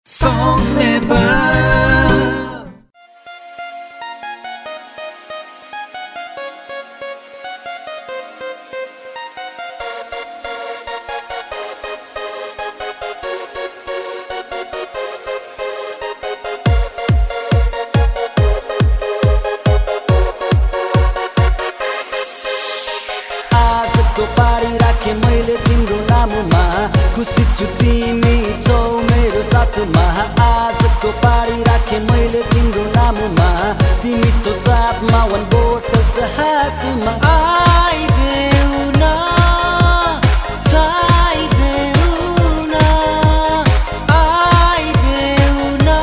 Songs Nepal. आजको पारी राखे मैले तिम्रो नाममा खुसी छु तिमी छौ मेरो साथमा आजको पारी राखे मैले तिम्रो नाममा तिमी छौ साथमा वन बोतल छ हातमा आइदेऊ न छाइदेऊ न आइदेऊ न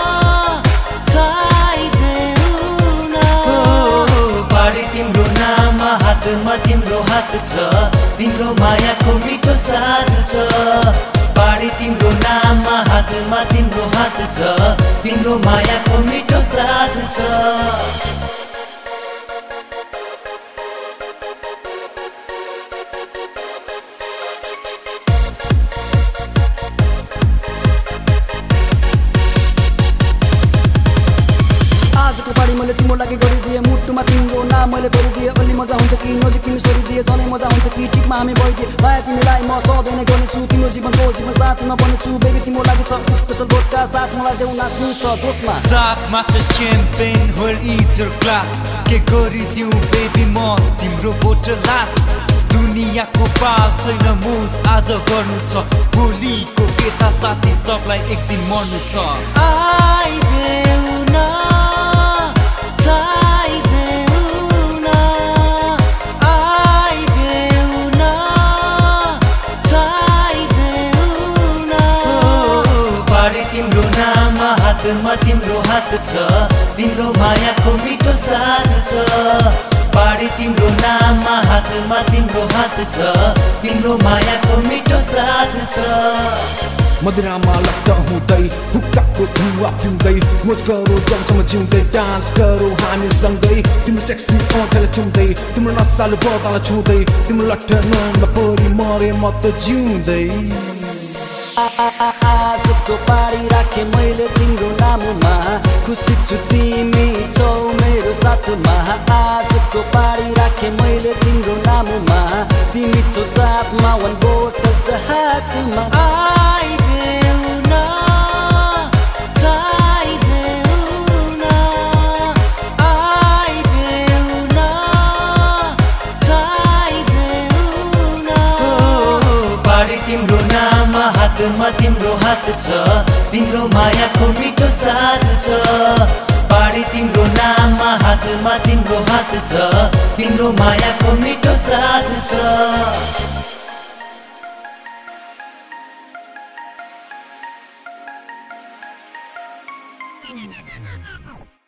छाइदेऊ न पारी तिम्रो नाम हातमा तिम्रो हात छ तिम्रो मायाको मिठो साथ छ पारी तिम्रो नाम हातमा तिम्रो हात छ तिम्रो मायाको मिठो साथ छ आजको पारी मैले तिम्रो लागि गरिदिए मुटुमा तिम्रो नाम मैले भरिदिए अलि मजा हुन्छ कि नजिक तिमी सरिदिए झनै मजा हुन्छ कि ठिकमा हामी भइदिए माया तिमीलाई म सधैँ नै गर्नेछु तिम्रो जीवनको जीवन साथीमा बन्नेछु बेबी तिम्रो लागि छ स्पेशल बोटका साथ मलाई देऊ नाच्नु छ जोसमा साथमा छ champagne where it's your glass के गरिदिउ बेबी म तिम्रो बोतल लास्ट दुनियाको पाल छैन मोज आज गर्नु छ भोलिको केटा साथी सबलाई एक दिन मर्नु छ आइदेऊ न छाइदेऊ न आइदेऊ न छाइदेऊ न पारी तिम्रो नाम हातमा तिम्रो हात छ तिम्रो मायाको मिठो साथ छ पारी तिम्रो नाम हातमा तिम्रो हात छ तिम्रो मायाको मिठो साथ छ मदिरामा लट्ट हुँदै हुक्काको धुवा पिउँदै मोज गरौँ जबसम्म जिउँदै डान्स गरौँ हामी सँगै तिम्रो सेक्सी ओठलाई चुम्दै तिम्रो नसालु बदलाई छुँदै तिम्रो लट्ठ ननमा परि मरे म त जिउँदै आजको पारी राखे मैले तिम्रो नाममा खुसी छु तिमी छौ मेरो साथमा आजको पारी राखे मैले तिम्रो नाममा तिमी छौ साथमा वन बोतल छ हातमा आइदेऊ न छाइदेऊ न आइदेऊ न छाइदेऊ न पारी तिम्रो नाम हातमा तिम्रो हात छ तिम्रो मायाको मिठो साथ छ पारी तिम्रो नाम हातमा तिम्रो हात छ तिम्रो मायाको मिठो साथ छ